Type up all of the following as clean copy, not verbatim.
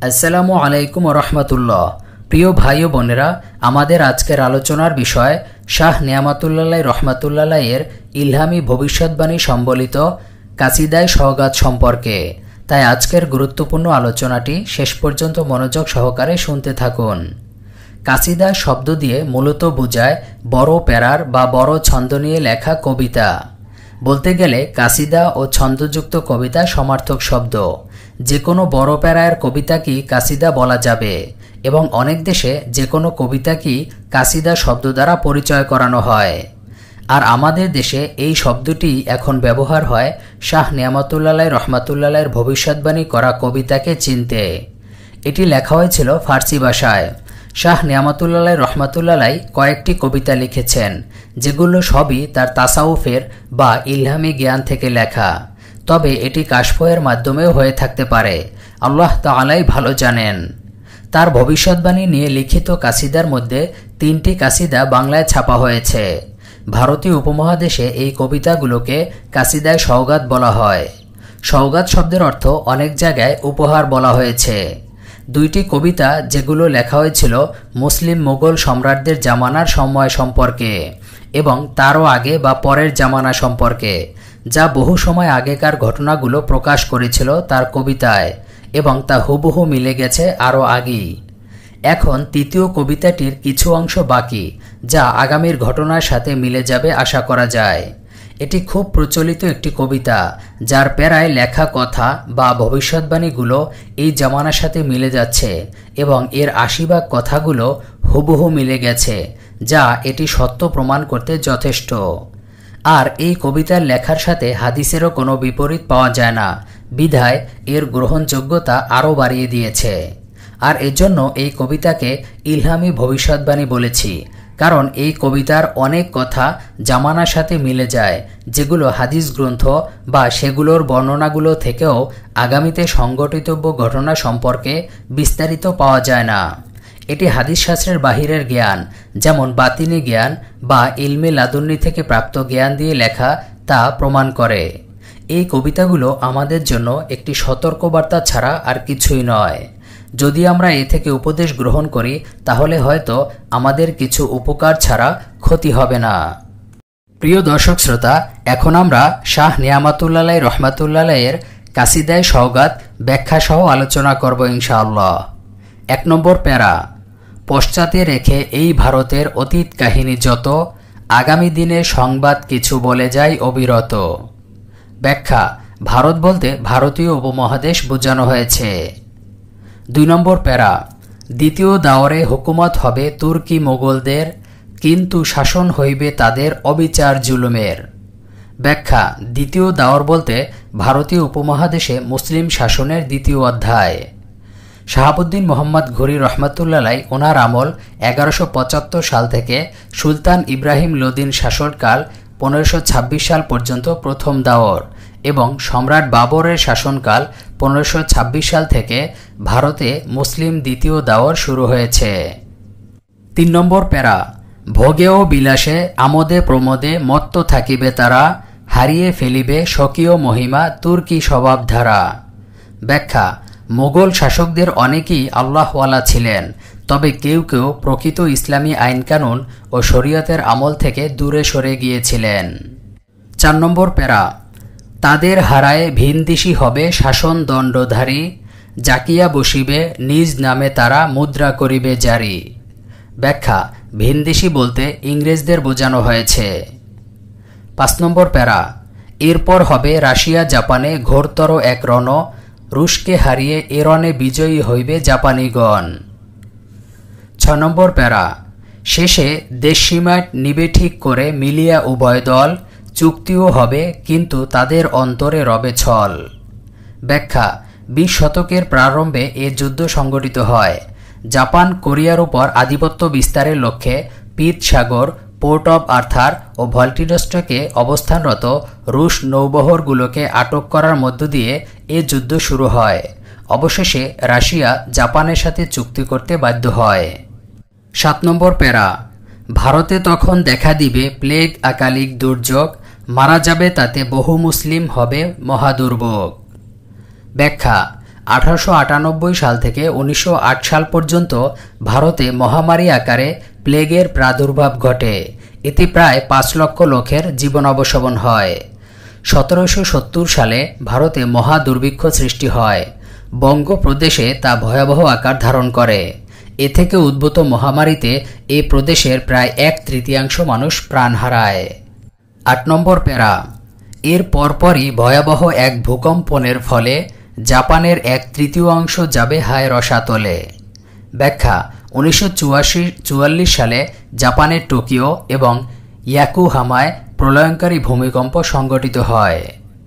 আসসালামু আলাইকুম রহমতুল্লাহ। প্রিয় ভাই ও বোনেরা, আমাদের আজকের আলোচনার বিষয় শাহ নিয়ামতুল্লাহ রহমাতুল্লাহ এর ইলহামি ভবিষ্যৎবাণী সম্বলিত কাসিদায়ে সওগাত সম্পর্কে। তাই আজকের গুরুত্বপূর্ণ আলোচনাটি শেষ পর্যন্ত মনোযোগ সহকারে শুনতে থাকুন। কাসিদা শব্দ দিয়ে মূলত বোঝায় বড় প্যারার বা বড় ছন্দ নিয়ে লেখা কবিতা। বলতে গেলে কাসিদা ও ছন্দযুক্ত কবিতা সমার্থক শব্দ। যে কোনো বড় প্যারার কবিতাকেই কাসিদা বলা যাবে এবং অনেক দেশে যে কোনো কবিতাকেই কাসিদা শব্দ দ্বারা পরিচয় করানো হয়। আর আমাদের দেশে এই শব্দটি এখন ব্যবহার হয় শাহ নিয়ামতুল্লাহ রহমাতুল্লাহ এর ভবিষ্যৎবাণী করা কবিতাকে চিনতে। এটি লেখা হয়েছিল ফার্সি ভাষায়। শাহ নিয়ামতুল্লাহ রহমাতুল্লাহ কয়েকটি কবিতা লিখেছেন, যেগুলো সবই তার তাসাউফের বা ইলহামি জ্ঞান থেকে লেখা। তবে এটি কাশফের মাধ্যমেও হয়ে থাকতে পারে, আল্লাহ তাআলাই ভালো জানেন। তার ভবিষ্যৎবাণী নিয়ে লিখিত কাসিদার মধ্যে 3টি কাসিদা বাংলায় ছাপা হয়েছে। ভারতীয় উপমহাদেশে এই কবিতাগুলোকে কাসিদায়ে সওগাত বলা হয়। সওগাত শব্দের অর্থ অনেক জায়গায় উপহার বলা হয়েছে। 2টি কবিতা যেগুলো লেখা হয়েছিল মুসলিম মোগল সম্রাটদের জামানার সময় সম্পর্কে এবং তারও আগে বা পরের জামানা সম্পর্কে, যা বহু সময় আগেকার ঘটনাগুলো প্রকাশ করেছিল তার কবিতায় এবং তা হুবহু মিলে গেছে আরও আগেই। এখন 3য় কবিতাটির কিছু অংশ বাকি, যা আগামীর ঘটনার সাথে মিলে যাবে আশা করা যায়। এটি খুব প্রচলিত একটি কবিতা, যার প্যারায় লেখা কথা বা ভবিষ্যৎবাণীগুলো এই জামানার সাথে মিলে যাচ্ছে এবং এর 80 কথাগুলো হুবহু মিলে গেছে, যা এটি সত্য প্রমাণ করতে যথেষ্ট। আর এই কবিতার লেখার সাথে হাদিসেরও কোনো বিপরীত পাওয়া যায় না, বিধায় এর গ্রহণযোগ্যতা আরও বাড়িয়ে দিয়েছে। আর এজন্য এই কবিতাকে ইলহামি ভবিষ্যৎবাণী বলেছি, কারণ এই কবিতার অনেক কথা জামানার সাথে মিলে যায়, যেগুলো হাদিস গ্রন্থ বা সেগুলোর বর্ণনাগুলো থেকেও আগামীতে সংঘটিতব্য ঘটনা সম্পর্কে বিস্তারিত পাওয়া যায় না। এটি হাদিস শাস্ত্রের বাহিরের জ্ঞান, যেমন বাতিনি জ্ঞান বা ইলমে লাদুন্নি থেকে প্রাপ্ত জ্ঞান দিয়ে লেখা, তা প্রমাণ করে। এই কবিতাগুলো আমাদের জন্য একটি সতর্কবার্তা ছাড়া আর কিছুই নয়। যদি আমরা এ থেকে উপদেশ গ্রহণ করি, তাহলে হয়তো আমাদের কিছু উপকার ছাড়া ক্ষতি হবে না। প্রিয় দর্শক শ্রোতা, এখন আমরা শাহ নিয়ামতুল্লাহ রহমাতুল্লাহ এর কাসিদায়ে সওগাত ব্যাখ্যা সহ আলোচনা করব ইনশাআল্লাহ। 1 নম্বর প্যারা। পশ্চাতে রেখে এই ভারতের অতীত কাহিনী যত, আগামী দিনের সংবাদ কিছু বলে যায় অবিরত। ব্যাখ্যা। ভারত বলতে ভারতীয় উপমহাদেশ বোঝানো হয়েছে। 2 নম্বর প্যারা। দ্বিতীয় দাওরে হুকুমত হবে তুর্কি মোগলদের, কিন্তু শাসন হইবে তাদের অবিচার জুলুমের। ব্যাখ্যা। দ্বিতীয় দাওর বলতে ভারতীয় উপমহাদেশে মুসলিম শাসনের 2য় অধ্যায়। শাহাবুদ্দিন মোহাম্মদ ঘুরি রহমাতুল্লাহ ওনার আমল 1175 সাল থেকে সুলতান ইব্রাহিম লোদিন শাসনকাল 1526 সাল পর্যন্ত প্রথম দাওর এবং সম্রাট বাবরের শাসনকাল 1526 সাল থেকে ভারতে মুসলিম 2য় দাওর শুরু হয়েছে। 3 নম্বর প্যারা। ভোগে ও বিলাসে আমোদে প্রমোদে মত্ত থাকিবে তারা, হারিয়ে ফেলিবে স্বকীয় মহিমা তুর্কি স্বভাবধারা। ব্যাখ্যা। মোগল শাসকদের অনেকেই আল্লাহওয়ালা ছিলেন, তবে কেউ কেউ প্রকৃত ইসলামী আইনকানুন ও শরীয়তের আমল থেকে দূরে সরে গিয়েছিলেন। 4 নম্বর প্যারা। তাদের হারায় ভিনদেশী হবে শাসন দণ্ডধারী, জাকিয়া বসিবে নিজ নামে তারা মুদ্রা করিবে জারি। ব্যাখ্যা। ভিনদেশী বলতে ইংরেজদের বোঝানো হয়েছে। 5 নম্বর প্যারা। এরপর হবে রাশিয়া জাপানে ঘোরতর এক রণ, রুশকে হারিয়ে এ রণে বিজয়ী হইবে জাপানিগণ। 6 নম্বর প্যারা। শেষে দেশসীমা নিবে ঠিক করে মিলিয়া উভয় দল, চুক্তিও হবে কিন্তু তাদের অন্তরে রবে ছল। ব্যাখ্যা। 20 শতকের প্রারম্ভে এ যুদ্ধ সংঘটিত হয়। জাপান কোরিয়ার উপর আধিপত্য বিস্তারের লক্ষ্যে পিত সাগর, পোর্ট অব আর্থার ও ভল্টিডস্টকে অবস্থানরত রুশ নৌবহরগুলোকে আটক করার মধ্য দিয়ে এ যুদ্ধ শুরু হয়। অবশেষে রাশিয়া জাপানের সাথে চুক্তি করতে বাধ্য হয়। 7 নম্বর প্যারা। ভারতে তখন দেখা দিবে প্লেগ আকালিক দুর্যোগ, মারা যাবে তাতে বহু মুসলিম হবে মহাদুর্ভোগ। ব্যাখ্যা। 1898 সাল থেকে 1908 সাল পর্যন্ত ভারতে মহামারী আকারে প্লেগের প্রাদুর্ভাব ঘটে। এতে প্রায় 5 লক্ষ লোকের জীবন অবসান হয়। 1770 সালে ভারতে মহা দুর্ভিক্ষ সৃষ্টি হয়। বঙ্গপ্রদেশে তা ভয়াবহ আকার ধারণ করে। এ থেকে উদ্ভূত মহামারীতে এ প্রদেশের প্রায় 1/3 মানুষ প্রাণ হারায়। 8 নম্বর প্যারা। এর পরপরই ভয়াবহ এক ভূকম্পনের ফলে জাপানের 1/3 যাবে হায় রসাতলে। ব্যাখ্যা: 1944 সালে জাপানের টোকিও এবং ইয়াকুহামায় প্রলয়ঙ্কারী ভূমিকম্প সংঘটিত হয়।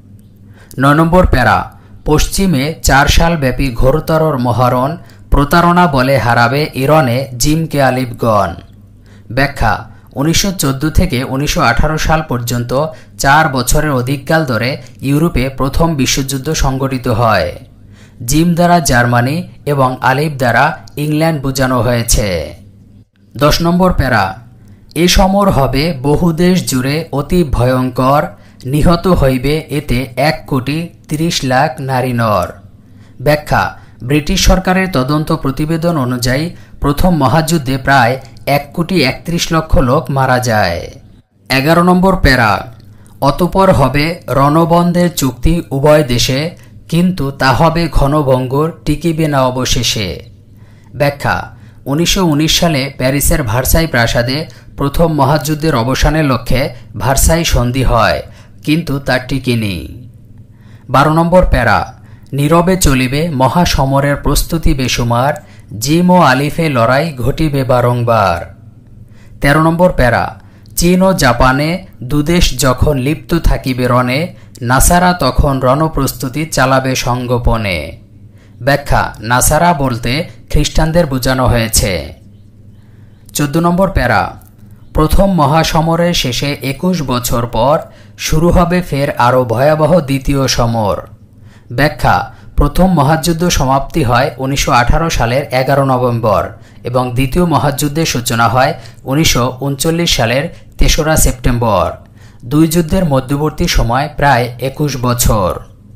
9 নম্বর প্যারা। পশ্চিমে 4 সাল ব্যাপী ঘোরতর মহারণ প্রতারণা বলে হারাবে ইরানে জিমকে আলিফগণ। ব্যাখ্যা: 1914 থেকে 1918 সাল পর্যন্ত 4 বছরের অধিককাল ধরে ইউরোপে প্রথম বিশ্বযুদ্ধ সংঘটিত হয়। জিম দ্বারা জার্মানি এবং আলিফ দ্বারা ইংল্যান্ড বোঝানো হয়েছে। 10 নম্বর প্যারা। এ সমর হবে বহু দেশ জুড়ে অতি ভয়ঙ্কর, নিহত হইবে এতে 1,30,00,000 নারী নর। ব্যাখ্যা: ব্রিটিশ সরকারের তদন্ত প্রতিবেদন অনুযায়ী প্রথম মহাযুদ্ধে প্রায় 1,31,00,000 লোক মারা যায়। 11 নম্বর প্যারা। অতঃপর হবে রণবন্ধের চুক্তি উভয় দেশে, কিন্তু তা হবে ঘনভঙ্গুর, টিকিবে না অবশেষে। ব্যাখ্যা: 1919 সালে প্যারিসের ভার্সাই প্রাসাদে প্রথম মহাযুদ্ধের অবসানের লক্ষ্যে ভার্সাই সন্ধি হয়, কিন্তু তা টিকেনি। 12 নম্বর প্যারা। নীরবে চলিবে মহাসমরের প্রস্তুতি বেসুমার, জিম ও আলিফে লড়াই ঘটিবে বারংবার। 13 নম্বর প্যারা। চীন ও জাপানে দুদেশ যখন লিপ্ত থাকিবে রণে, নাসারা তখন রণপ্রস্তুতি চালাবে সঙ্গোপনে। ব্যাখ্যা: নাসারা বলতে খ্রিস্টানদের বোঝানো হয়েছে। 14 নম্বর প্যারা। প্রথম মহাসমরের শেষে 21 বছর পর শুরু হবে ফের আরও ভয়াবহ দ্বিতীয় সমর। ব্যাখ্যা: প্রথম মহাযুদ্ধ সমাপ্তি হয় 1918 সালের 11 নভেম্বর এবং দ্বিতীয় মহাযুদ্ধের সূচনা হয় 1939 সালের 3রা সেপ্টেম্বর। দুই যুদ্ধের মধ্যবর্তী সময় প্রায় 21 বছর।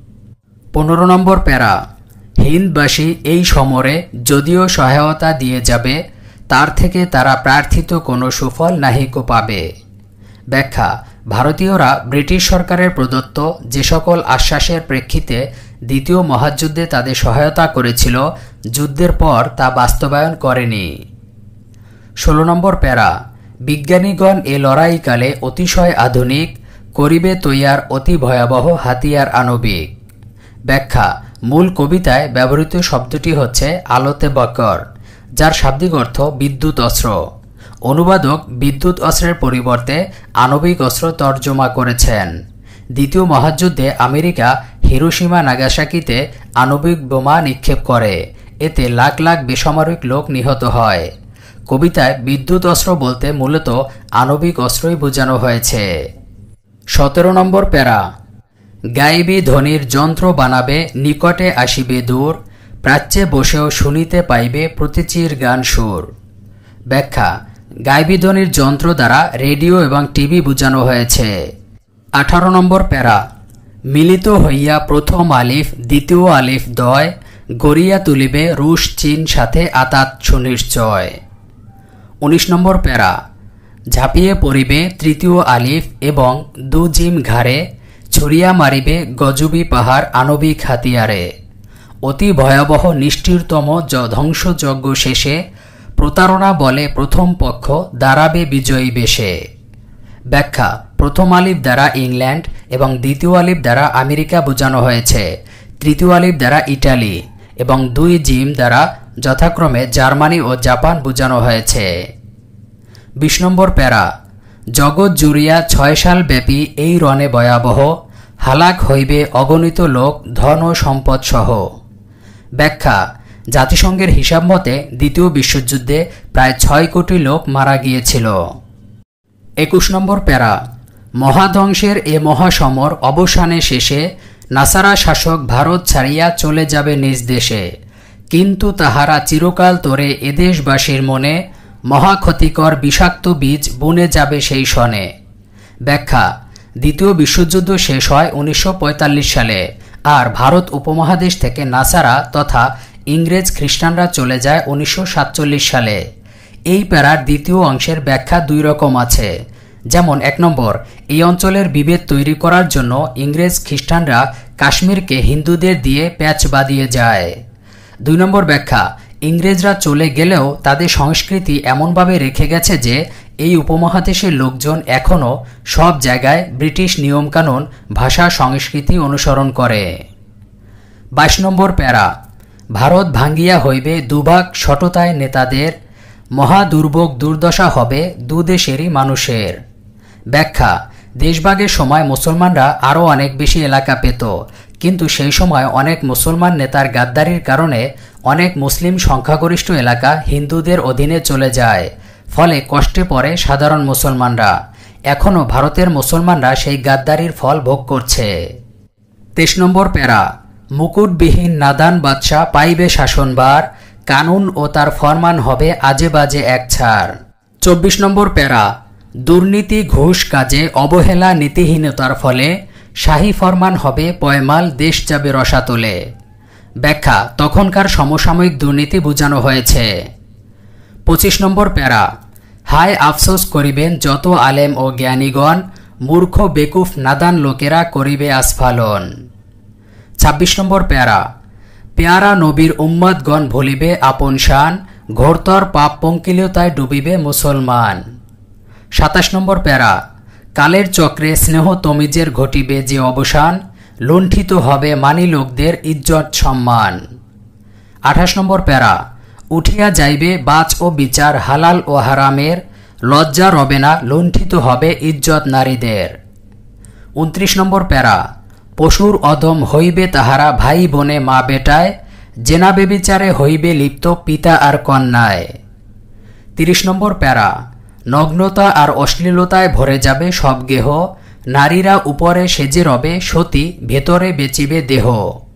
15 নম্বর প্যারা। হিন্দবাসী এই সমরে যদিও সহায়তা দিয়ে যাবে, তার থেকে তারা প্রার্থিত কোনো সুফল নাহিকো পাবে। ব্যাখ্যা: ভারতীয়রা ব্রিটিশ সরকারের প্রদত্ত যে সকল আশ্বাসের প্রেক্ষিতে দ্বিতীয় মহাযুদ্ধে তাদের সহায়তা করেছিল, যুদ্ধের পর তা বাস্তবায়ন করেনি। 16 নম্বর প্যারা। বিজ্ঞানীগণ এ লড়াইকালে অতিশয় আধুনিক, করিবে তৈয়ার অতি ভয়াবহ হাতিয়ার আণবিক। ব্যাখ্যা: মূল কবিতায় ব্যবহৃত শব্দটি হচ্ছে আলোতে বকর, যার শাব্দিক অর্থ বিদ্যুৎ অস্ত্র। অনুবাদক বিদ্যুৎ অস্ত্রের পরিবর্তে আণবিক অস্ত্র তর্জমা করেছেন। দ্বিতীয় মহাযুদ্ধে আমেরিকা হিরোশিমা নাগাসাকিতে আণবিক বোমা নিক্ষেপ করে, এতে লাখ লাখ বেসামরিক লোক নিহত হয়। কবিতায় বিদ্যুৎ অস্ত্র বলতে মূলত আণবিক অস্ত্রই বোঝানো হয়েছে। 17 নম্বর প্যারা। গাইবি ধ্বনির যন্ত্র বানাবে নিকটে আসিবে দূর, প্রাচ্যে বসেও শুনিতে পাইবে প্রতিচির গান সুর। ব্যাখ্যা: গাইবি ধ্বনির যন্ত্র দ্বারা রেডিও এবং টিভি বোঝানো হয়েছে। 18 নম্বর প্যারা। মিলিত হইয়া প্রথম আলিফ দ্বিতীয় আলিফ দয়, গড়িয়া তুলিবে রুশ চীন সাথে আতাত সুনিশ্চয়। 19 নম্বর প্যারা। ঝাঁপিয়ে পড়িবে তৃতীয় আলিফ এবং দু জিম ঘাড়ে, ছড়িয়া মারিবে গজবি পাহাড় আণবিক হাতিয়ারে। অতি ভয়াবহ নিষ্ঠুরতম ধ্বংসযজ্ঞ শেষে প্রতারণা বলে প্রথম পক্ষ দাঁড়াবে বিজয়ী বেশে। ব্যাখ্যা: প্রথম আলিফ দ্বারা ইংল্যান্ড এবং দ্বিতীয় আলিফ দ্বারা আমেরিকা বোঝানো হয়েছে। তৃতীয় আলিফ দ্বারা ইটালি এবং দুই জিম দ্বারা যথাক্রমে জার্মানি ও জাপান বোঝানো হয়েছে। 20 নম্বর প্যারা। জগৎ জুড়িয়া 6 সাল ব্যাপী এই রণে ভয়াবহ, হালাক হইবে অগণিত লোক ধন ও সম্পদ সহ। ব্যাখ্যা: জাতিসংঘের হিসাব মতে দ্বিতীয় বিশ্বযুদ্ধে প্রায় 6 কোটি লোক মারা গিয়েছিল। 21 নম্বর প্যারা। মহাধ্বংসের এ মহাসমর অবসানে শেষে নাসারা শাসক ভারত ছাড়িয়া চলে যাবে নিজ দেশে, কিন্তু তাহারা চিরকাল তোরে এদেশবাসীর মনে মহাক্ষতিকর বিষাক্ত বীজ বুনে যাবে সেই সনে। ব্যাখ্যা: দ্বিতীয় বিশ্বযুদ্ধ শেষ হয় 1945 সালে আর ভারত উপমহাদেশ থেকে নাসারা তথা ইংরেজ খ্রিস্টানরা চলে যায় 1947 সালে। এই প্যারার দ্বিতীয় অংশের ব্যাখ্যা দুই রকম আছে। যেমন 1 নম্বর, এই অঞ্চলের বিভেদ তৈরি করার জন্য ইংরেজ খ্রিস্টানরা কাশ্মীরকে হিন্দুদের দিয়ে প্যাচ বাঁধিয়ে যায়। 2 নম্বর ব্যাখ্যা, ইংরেজরা চলে গেলেও তাদের সংস্কৃতি এমনভাবে রেখে গেছে যে এই উপমহাদেশের লোকজন এখনও সব জায়গায় ব্রিটিশ নিয়মকানুন, ভাষা, সংস্কৃতি অনুসরণ করে। 22 নম্বর প্যারা, ভারত ভাঙ্গিয়া হইবে দুভাগ, সততায় নেতাদের, মহা দুর্ভোগ দুর্দশা হবে দুদেশেরই মানুষের। ব্যাখ্যা, দেশভাগের সময় মুসলমানরা আরও অনেক বেশি এলাকা পেত, কিন্তু সেই সময় অনেক মুসলমান নেতার গাদ্দারির কারণে অনেক মুসলিম সংখ্যাগরিষ্ঠ এলাকা হিন্দুদের অধীনে চলে যায়, ফলে কষ্টে পড়ে সাধারণ মুসলমানরা। এখনও ভারতের মুসলমানরা সেই গাদ্দারির ফল ভোগ করছে। 23 নম্বর প্যারা, মুকুটবিহীন নাদান বাদশাহ পাইবে শাসনবার, কানুন ও তার ফরমান হবে আজে বাজে এক ছাড়। 24 নম্বর প্যারা, দুর্নীতি ঘুষ কাজে অবহেলা নীতিহীনতার ফলে শাহী ফরমান হবে পয়মাল, দেশ যাবে রসাতলে। ব্যাখ্যা, তখনকার সমসাময়িক দুর্নীতি বোঝানো হয়েছে। 25 নম্বর প্যারা, হায় আফসোস করিবেন যত আলেম ও জ্ঞানীগণ, মূর্খ বেকুফ নাদান লোকেরা করিবে আস্ফালন। 26 নম্বর প্যারা, পেয়ারা নবীর উম্মতগণ ভুলিবে আপন শান, ঘোরতর পাপ পঙ্কিলতায় ডুবিবে মুসলমান। 27 নম্বর প্যারা, কালের চক্রে স্নেহ তমিজের ঘটিবে যে অবসান, লুণ্ঠিত হবে মানি লোকদের ইজ্জত সম্মান। 28 নম্বর প্যারা, উঠিয়া যাইবে বাচ ও বিচার হালাল ও হারামের, লজ্জা রবে না লুণ্ঠিত হবে ইজ্জত নারীদের। 29 নম্বর প্যারা, পশুর অধম হইবে তাহারা ভাই বোনে মা বেটায়, জেনা বেবিচারে হইবে লিপ্ত পিতা আর কন্যায়। 30 নম্বর প্যারা, নগ্নতা আর অশ্লীলতায় ভরে যাবে সব গেহ, নারীরা উপরে সেজে রবে সতী, ভেতরে বেচিবে দেহ।